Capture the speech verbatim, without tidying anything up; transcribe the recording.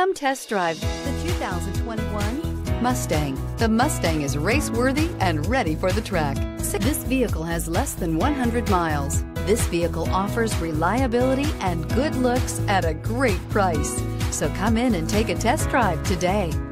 Come test drive the two thousand twenty-one Mustang. The Mustang is race-worthy and ready for the track. This vehicle has less than one hundred miles. This vehicle offers reliability and good looks at a great price. So come in and take a test drive today.